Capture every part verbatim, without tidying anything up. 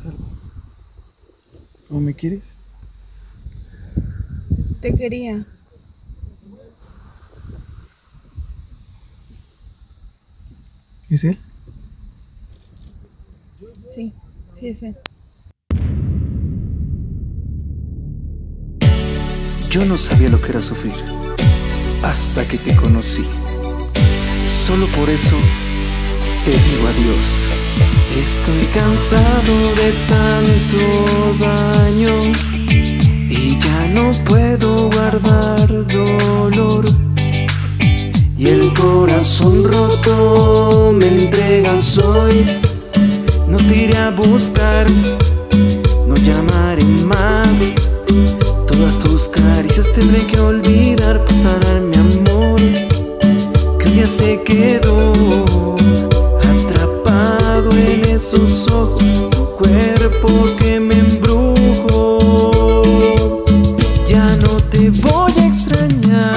algo. ¿O me quieres? Te quería. ¿Es él? Sí, sí es él. Yo no sabía lo que era sufrir hasta que te conocí. Solo por eso te digo adiós. Estoy cansado de tanto daño y ya no puedo guardar dolor. Y el corazón roto me entregas hoy. No te iré a buscar, no llamaré más. Todas tus caricias tendré que olvidar. Pasará mi amor, que un día se quedó atrapado en esos ojos, tu cuerpo que me embrujó. Ya no te voy a extrañar,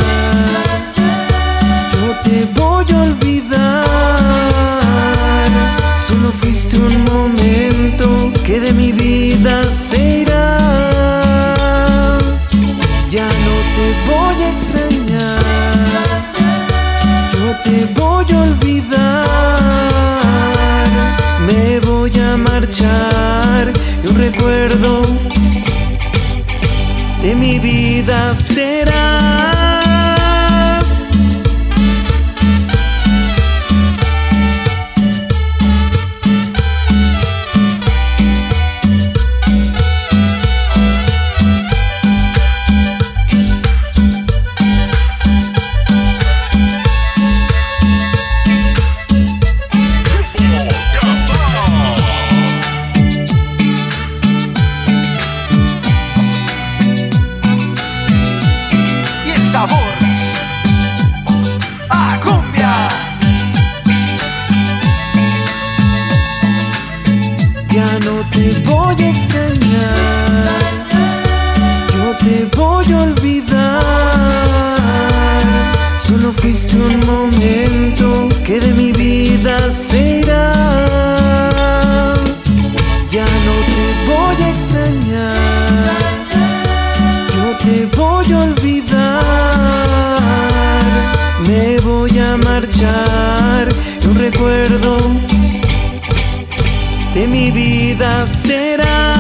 yo te voy a olvidar. Solo fuiste un momento que de mi vida se irá. Ya no te voy a extrañar, yo te voy a olvidar. Me voy a marchar y un recuerdo de mi vida serás. Ya no te voy a extrañar, yo te voy a olvidar. Solo fuiste un momento que de mi vida se irá. Ya no te voy a extrañar, yo te voy a olvidar. Me voy a marchar y un recuerdo de mi vida será.